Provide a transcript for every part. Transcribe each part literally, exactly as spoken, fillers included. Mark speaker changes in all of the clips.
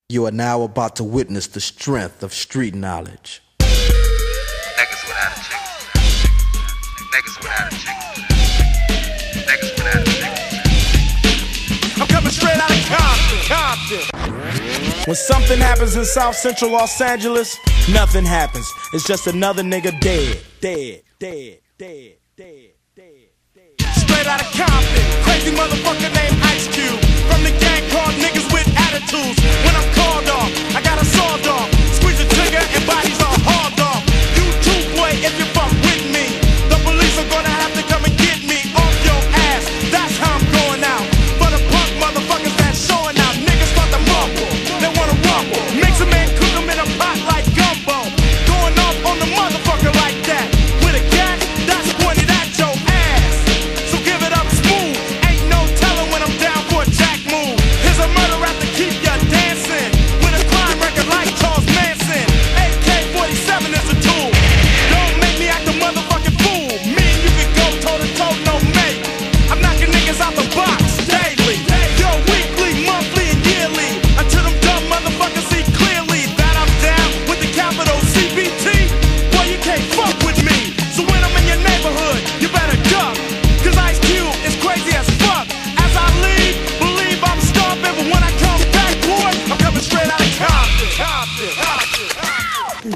Speaker 1: You are now about to witness the strength of street knowledge.
Speaker 2: Niggas without a chick. Niggas without a chick. Niggas without a chick.
Speaker 3: I'm coming straight out of Compton, Compton. When something happens in South Central Los Angeles, nothing happens. It's just another nigga dead, dead, dead, dead, dead, dead, dead. Straight out of Compton, crazy motherfucker named Ice Cube. From the gang called Niggas with Attitudes. When I'm called off, I got a sawed off. Squeeze the trigger and bodies are hauled off. You too, boy, if you fuck with me, the police are gonna have to come and get me off your ass. That's how I'm going out. For the punk motherfuckers that's showing out, niggas start to mumble, they wanna rumble. Makes a man cook them in a pot like gumbo. Going off on the motherfucker like that. With a gat that's pointed at your ass. So give it up smooth. Ain't no telling when I'm down for a jack move. Here's a murder rap to keep ya dancing. With a crime record like Charles Manson. A K forty-seven is a tool. Don't make me act a motherfucking fool. Me and you can go toe to toe, no mate. I'm knocking niggas out the box daily. Yo, weekly, monthly, and yearly. Until them dumb motherfuckers see clearly that I'm down with the capital C B T. Boy, you can't fuck with me. So when I'm in your neighborhood, you better duck. Cause Ice Cube is crazy as fuck. As I leave, believe I'm stomping. But when I come back, boy, I'm coming straight out of Compton, Compton, Compton.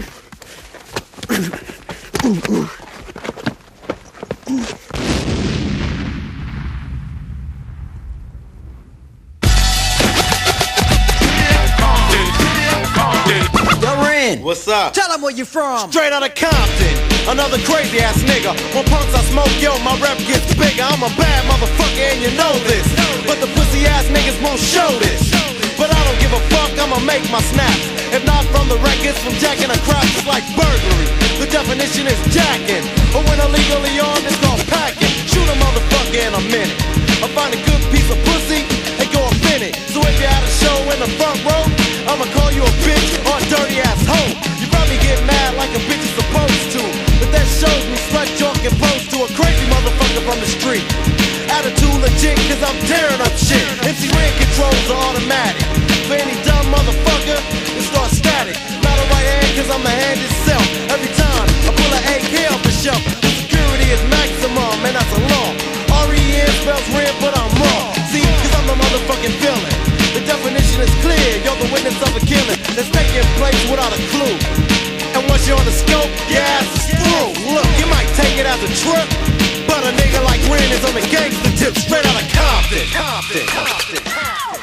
Speaker 4: What's up?
Speaker 5: Tell them where you from.
Speaker 4: Straight out of Compton, another crazy ass nigga. When punks I smoke, yo, my rep gets bigger. I'm a bad motherfucker and you know this. But the pussy ass niggas won't show this. But I don't give a fuck, I'ma make my snaps. If not from the records, from jacking a crap, it's like burglary. The definition is jacking. But when illegally armed, it's called packing. Shoot a motherfucker in a minute. I find a good piece of pussy and go up in it. So if you're at a show in the front row, I'ma call you a bitch or a dirty ass hoe. You probably get mad like a bitch is supposed to, but that shows me slut joke and pose to a crazy motherfucker from the street. Attitude legit cause I'm tearing up shit. M C Ren controls are automatic. For any dumb motherfucker, it starts static. Not a right hand cause I'm the hand itself. Every time I pull an A K off the shelf, the security is maximum and that's a law. R E N spells red but I'm raw. See, cause I'm the motherfucking villain. The definition is clear, you're the witness of a killing that's taking place without a clue. And once you're on the scope, your ass is through. Look, you might take it as a trip, but a nigga like Ren is on the gangster tip, straight out of Compton. Compton, Compton, Compton.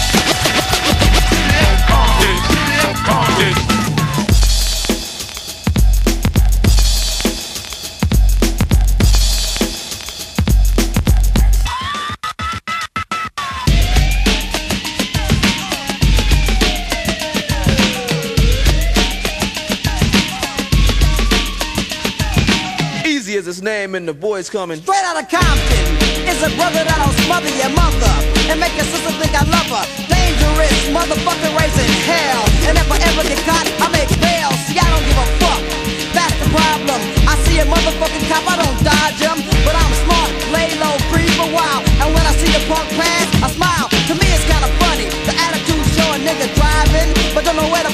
Speaker 3: Is his name and the voice coming
Speaker 5: Straight out of Compton is a brother that'll smother your mother and make your sister think I love her. Dangerous motherfucker raising hell. And if I ever get caught, I make bail. See, I don't give a fuck. That's the problem. I see a motherfucking cop, I don't dodge him, but I'm smart, lay low, breathe a while. And when I see a punk pass, I smile. To me, it's kinda funny. The attitude show a nigga driving, but don't know where to